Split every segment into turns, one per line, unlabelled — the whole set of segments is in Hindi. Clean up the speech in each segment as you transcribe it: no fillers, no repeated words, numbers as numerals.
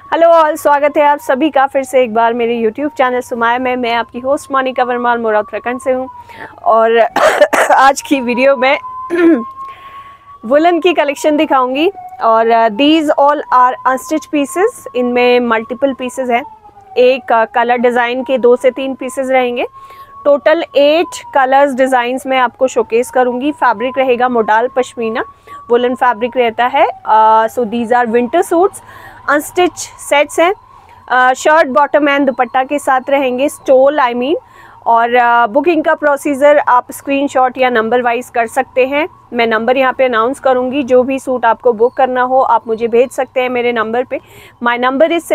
हेलो ऑल, स्वागत है आप सभी का फिर से एक बार मेरे यूट्यूब चैनल सुमाया में। मैं आपकी होस्ट मोनिका वर्मा मोरा उत्तराखंड से हूँ और आज की वीडियो में वुलन की कलेक्शन दिखाऊंगी और these all are unstitch pieces. इनमें मल्टीपल पीसेस हैं। एक कलर डिज़ाइन के 2 से 3 पीसेस रहेंगे। टोटल 8 कलर्स डिज़ाइंस में आपको शोकेस करूंगी। फैब्रिक रहेगा मोडाल पश्मीना, वुलन फैब्रिक रहता है। So these are winter suits, unstitch sets हैं। शर्ट बॉटम एंड दुपट्टा के साथ रहेंगे, स्टोल आई मीन। और बुकिंग का प्रोसीजर आप स्क्रीनशॉट या नंबर वाइज कर सकते हैं। मैं नंबर यहाँ पे अनाउंस करूँगी। जो भी सूट आपको बुक करना हो आप मुझे भेज सकते हैं मेरे नंबर पे। My number is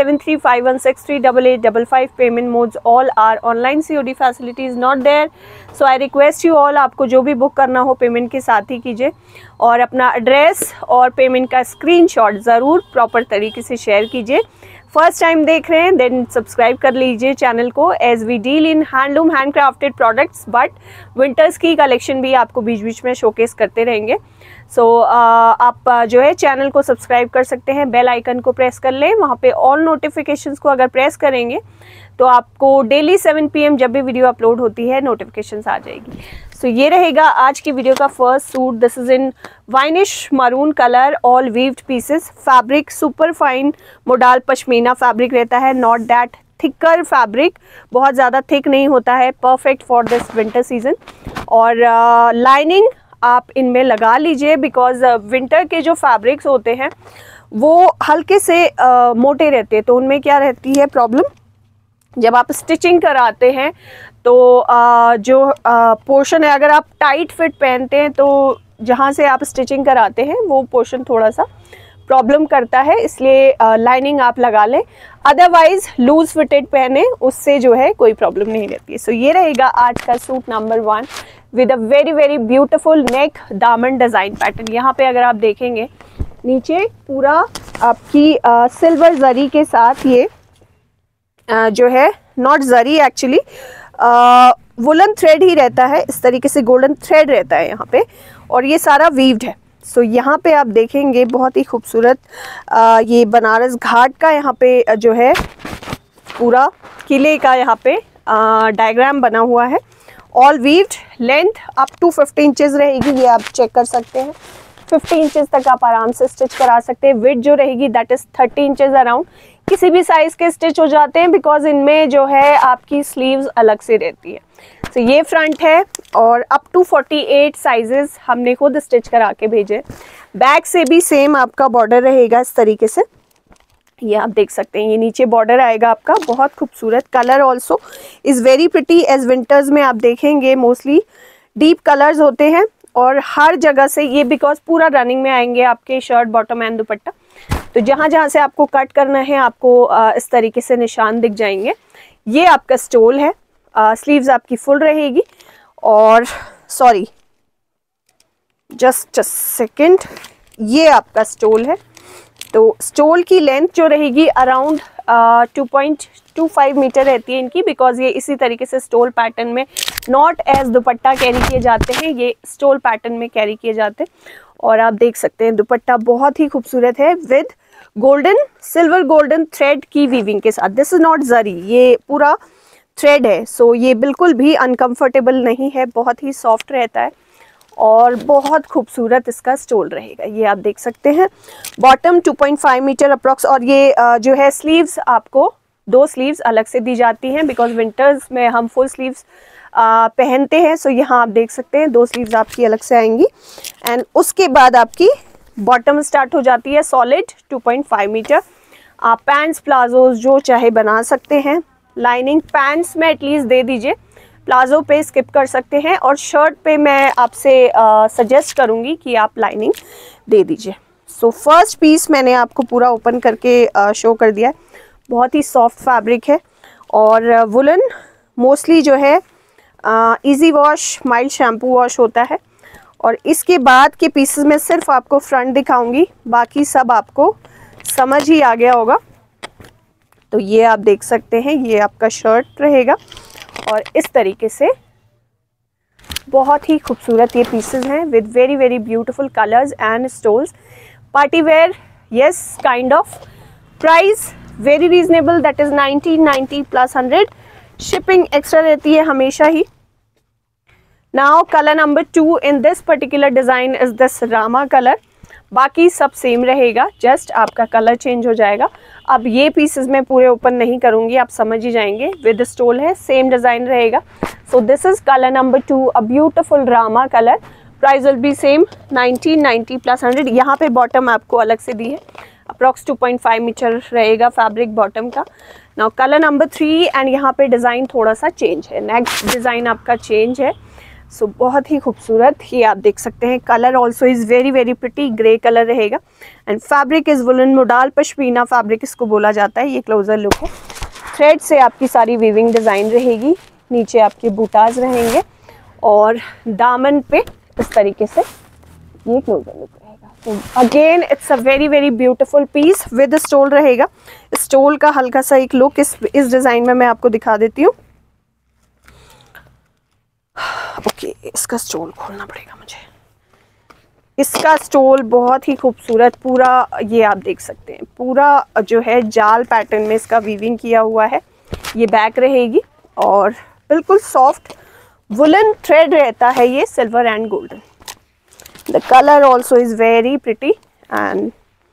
7351638855। Payment modes all are online, COD facility is not there. So I request you all, आपको जो भी बुक करना हो पेमेंट के साथ ही कीजिए और अपना एड्रेस और पेमेंट का स्क्रीनशॉट ज़रूर प्रॉपर तरीके से शेयर कीजिए। फर्स्ट टाइम देख रहे हैं देन सब्सक्राइब कर लीजिए चैनल को। As we deal in handloom hand crafted products, but winters की कलेक्शन भी आपको बीच बीच में शोकेस करते रहेंगे। सो आप जो है चैनल को सब्सक्राइब कर सकते हैं, बेल आइकन को प्रेस कर लें। वहाँ पे ऑल नोटिफिकेशंस को अगर प्रेस करेंगे तो आपको डेली 7 PM जब भी वीडियो अपलोड होती है नोटिफिकेशंस आ जाएगी। सो ये रहेगा आज की वीडियो का first suit. This is in winish maroon colour, all weaved pieces. Fabric super fine modal pashmina fabric रहता है, नॉट दैट थिकर फैब्रिक, बहुत ज़्यादा थिक नहीं होता है, perfect for this winter season. और लाइनिंग आप इनमें लगा लीजिए बिकॉज विंटर के जो फैब्रिक्स होते हैं वो हल्के से मोटे रहते हैं, तो उनमें क्या रहती है प्रॉब्लम, जब आप स्टिचिंग कराते हैं तो जो पोर्शन है, अगर आप टाइट फिट पहनते हैं तो जहाँ से आप स्टिचिंग कराते हैं वो पोर्शन थोड़ा सा प्रॉब्लम करता है, इसलिए लाइनिंग आप लगा लें। अदरवाइज लूज फिटेड पहने, उससे जो है कोई प्रॉब्लम नहीं रहती है। सो ये रहेगा आज का suit number 1 with a very very beautiful neck दामन डिज़ाइन पैटर्न। यहाँ पे अगर आप देखेंगे नीचे पूरा आपकी सिल्वर जरी के साथ ये जो है, not zari actually woollen thread ही रहता है, इस तरीके से गोल्डन थ्रेड रहता है यहाँ पे और ये सारा वीव्ड है। सो यहाँ पे आप देखेंगे बहुत ही खूबसूरत ये बनारस घाट का यहाँ पे जो है पूरा किले का यहाँ पे डायग्राम बना हुआ है। All weaved, length up to 50 inches रहेगी, ये आप चेक कर सकते हैं। 50 इंचेस तक आप आराम से स्टिच करा सकते हैं। विड्थ जो रहेगी दैट इज़ 30 इंचेस अराउंड। किसी भी साइज़ के स्टिच हो जाते हैं बिकॉज इनमें जो है आपकी स्लीव्स अलग से रहती है। तो ये फ्रंट है और अप टू 48 साइजेस हमने खुद स्टिच करा के भेजे। बैक से भी सेम आपका बॉर्डर रहेगा इस तरीके से, ये आप देख सकते हैं। ये नीचे बॉर्डर आएगा आपका, बहुत खूबसूरत। Colour also is very pretty. As winters में आप देखेंगे मोस्टली डीप कलर्स होते हैं और हर जगह से ये बिकॉज पूरा रनिंग में आएंगे आपके शर्ट बॉटम एंड दुपट्टा, तो जहाँ जहाँ से आपको कट करना है आपको इस तरीके से निशान दिख जाएंगे। ये आपका स्टोल है, स्लीव्स आपकी फुल रहेगी और सॉरी जस्ट सेकंड, ये आपका स्टोल है। तो स्टोल की लेंथ जो रहेगी अराउंड 2.25 मीटर रहती है इनकी, बिकॉज ये इसी तरीके से स्टोल पैटर्न में नॉट एज दुपट्टा कैरी किए जाते हैं, ये स्टोल पैटर्न में कैरी किए जाते हैं। और आप देख सकते हैं दुपट्टा बहुत ही खूबसूरत है with golden, silver golden thread की वीविंग के साथ। दिस इज नॉट जरी, ये पूरा थ्रेड है। सो ये बिल्कुल भी अनकंफर्टेबल नहीं है, बहुत ही सॉफ्ट रहता है और बहुत खूबसूरत इसका स्टोल रहेगा, ये आप देख सकते हैं। Bottom 2.5 metre approx. और ये जो है स्लीव्स आपको 2 स्लीव्स अलग से दी जाती हैं बिकॉज विंटर्स में हम फुल स्लीव्स पहनते हैं। सो यहाँ आप देख सकते हैं 2 स्लीव्स आपकी अलग से आएंगी एंड उसके बाद आपकी बॉटम स्टार्ट हो जाती है सॉलिड 2.5 मीटर। आप पैंट्स प्लाजोज जो चाहे बना सकते हैं। लाइनिंग पैंट्स में एटलीस्ट दे दीजिए, प्लाजो पे स्किप कर सकते हैं और शर्ट पे मैं आपसे सजेस्ट करूँगी कि आप लाइनिंग दे दीजिए। सो फर्स्ट पीस मैंने आपको पूरा ओपन करके शो कर दिया है। बहुत ही सॉफ्ट फैब्रिक है और वुलन मोस्टली जो है easy wash, mild shampoo wash होता है। और इसके बाद के पीसेस में सिर्फ आपको फ्रंट दिखाऊंगी, बाकी सब आपको समझ ही आ गया होगा। तो ये आप देख सकते हैं, ये आपका शर्ट रहेगा और इस तरीके से बहुत ही खूबसूरत ये पीसेस हैं with very very beautiful colours and stoles. Party wear, yes kind of. Price very reasonable, that is 1990 plus 100। Shipping extra रहती है हमेशा ही। Now colour number 2 in this particular design is this Rama colour. बाकी सब सेम रहेगा, जस्ट आपका कलर चेंज हो जाएगा। अब ये पीसेस मैं पूरे ओपन नहीं करूंगी, आप समझ ही जाएंगे। विद स्टोल है, सेम डिजाइन रहेगा। So this is colour number 2, a beautiful Rama colour. Price will be same 1990 plus 100। यहाँ पे बॉटम आपको अलग से दी है, अप्रॉक्स 2.5 मीटर रहेगा फैब्रिक बॉटम का। नाउ कलर नंबर 3 एंड यहाँ पे डिज़ाइन थोड़ा सा चेंज है, नेक्स्ट डिज़ाइन आपका चेंज है। सो बहुत ही खूबसूरत, ये आप देख सकते हैं। Colour also is very very pretty, grey colour रहेगा and fabric is woollen modal pashmina fabric इसको बोला जाता है। ये क्लोजर लुक है। थ्रेड से आपकी सारी वीविंग डिज़ाइन रहेगी, नीचे आपके बूटाज रहेंगे और दामन पे इस तरीके से ये क्लोजर लुक रहेगा। Again it's a very very beautiful piece with stole रहेगा। स्टोल का हल्का सा एक लुक इस डिज़ाइन में मैं आपको दिखा देती हूँ। ओके, इसका स्टोल खोलना पड़ेगा मुझे। इसका स्टोल बहुत ही खूबसूरत, पूरा ये आप देख सकते हैं, पूरा जो है जाल पैटर्न में इसका वीविंग किया हुआ है। ये बैक रहेगी और बिल्कुल सॉफ्ट वुलन थ्रेड रहता है ये, silver and golden. The colour also is very pretty and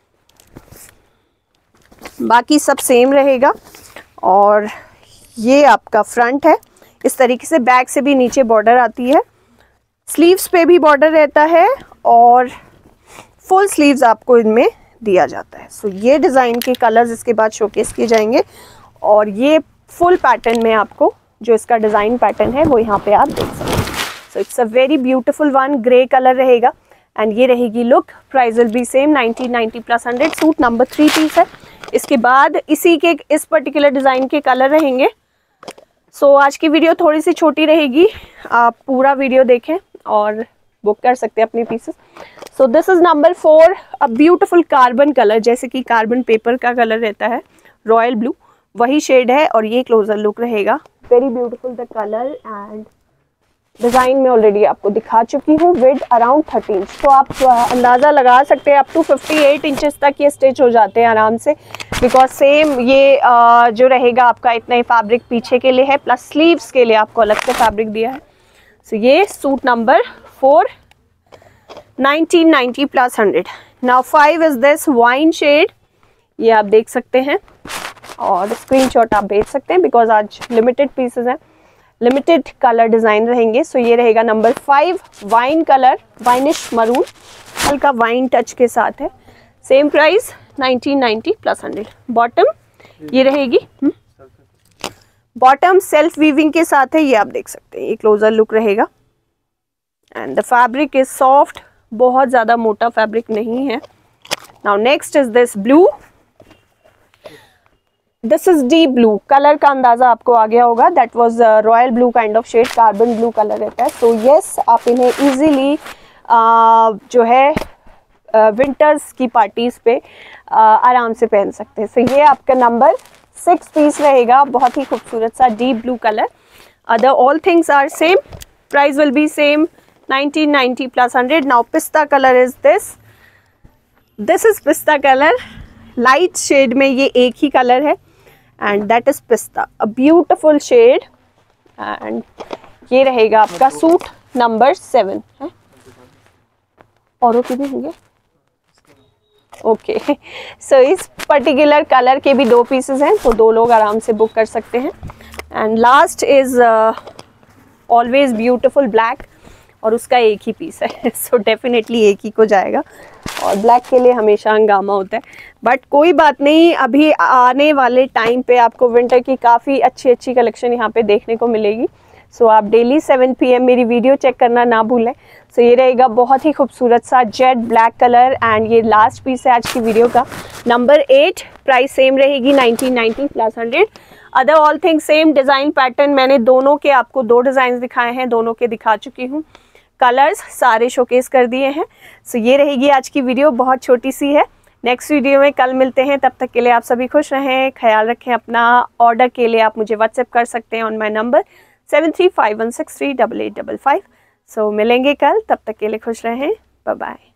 बाकी सब सेम रहेगा। और ये आपका फ्रंट है, इस तरीके से बैक से भी नीचे बॉर्डर आती है, स्लीव्स पे भी बॉर्डर रहता है और फुल स्लीव्स आपको इनमें दिया जाता है। सो ये डिज़ाइन के कलर्स इसके बाद शोकेस किए जाएंगे और ये फुल पैटर्न में आपको जो इसका डिज़ाइन पैटर्न है वो यहाँ पे आप देख सकते हैं। So it's a very beautiful one, grey colour रहेगा एंड ये रहेगी look. Price will be same 1990 plus 100। Suit number 3 piece है। इसके बाद इसी के इस पर्टिकुलर डिज़ाइन के कलर रहेंगे। सो आज की वीडियो थोड़ी सी छोटी रहेगी, आप पूरा वीडियो देखें और बुक कर सकते हैं अपने pieces. So this is number 4, a beautiful carbon colour, जैसे कि कार्बन पेपर का कलर रहता है, रॉयल ब्लू, वही शेड है और ये क्लोजर लुक रहेगा। Very beautiful the colour and design में ऑलरेडी आपको दिखा चुकी हूँ। विड अराउंड 13 इंच, तो आप अंदाज़ा लगा सकते हैं अप टू 58 इंचेस तक ये स्टिच हो जाते हैं आराम से, बिकॉज सेम ये जो रहेगा आपका इतना ही फैब्रिक पीछे के लिए है, प्लस स्लीव्स के लिए आपको अलग से फैब्रिक दिया है। सो ये suit number 4, 1990 plus 100। Now 5 is this wine shade, ये आप देख सकते हैं और स्क्रीनशॉट आप भेज सकते हैं बिकॉज आज लिमिटेड पीसेस हैं, लिमिटेड कलर डिज़ाइन रहेंगे। सो ये रहेगा number 5, wine colour, winish maroon, हल्का वाइन टच के साथ है। Same price 1990 plus 100। बॉटम ये रहेगी, बॉटम सेल्फ वीविंग के साथ है, ये आप देख सकते हैं। ये क्लोजर लुक रहेगा and the fabric is soft, बहुत ज़्यादा मोटा फैब्रिक नहीं है। Now next is this blue, this is deep blue. Colour का अंदाजा आपको आ गया होगा, that was royal blue kind of shade, carbon blue colour रहता है। सो यस, आप इन्हें इजीली जो है विंटर्स की पार्टीज पे आराम से पहन सकते हैं। सो ये आपका नंबर 6 पीस रहेगा, बहुत ही खूबसूरत सा deep blue colour. Other all things are same, price will be same 1990 plus 100। Now pista colour is this is pista colour, light shade में ये एक ही कलर है and that is pista, a beautiful shade and ये रहेगा आपका सूट नंबर 7 है। औरों के भी होंगे, ओके। सो इस पर्टिकुलर कलर के भी 2 पीसेस हैं, तो 2 लोग आराम से बुक कर सकते हैं। And last is always beautiful black, और उसका एक ही पीस है सो डेफिनेटली एक ही को जाएगा, और ब्लैक के लिए हमेशा हंगामा होता है। बट कोई बात नहीं, अभी आने वाले टाइम पे आपको विंटर की काफ़ी अच्छी कलेक्शन यहाँ पे देखने को मिलेगी। सो आप डेली 7 PM मेरी वीडियो चेक करना ना भूलें। सो ये रहेगा बहुत ही खूबसूरत सा जेट ब्लैक कलर एंड ये लास्ट पीस है आज की वीडियो का, नंबर 8। प्राइस सेम रहेगी 1990 plus 100। Other all thing same, design pattern मैंने दोनों के आपको 2 डिज़ाइन दिखाए हैं, दोनों के दिखा चुकी हूँ, कलर्स सारे शोकेस कर दिए हैं। सो ये रहेगी आज की वीडियो, बहुत छोटी सी है। नेक्स्ट वीडियो में कल मिलते हैं, तब तक के लिए आप सभी खुश रहें, ख्याल रखें अपना। ऑर्डर के लिए आप मुझे व्हाट्सएप कर सकते हैं ऑन माई नंबर 7351638855। सो मिलेंगे कल, तब तक के लिए खुश रहें, बाय बाय।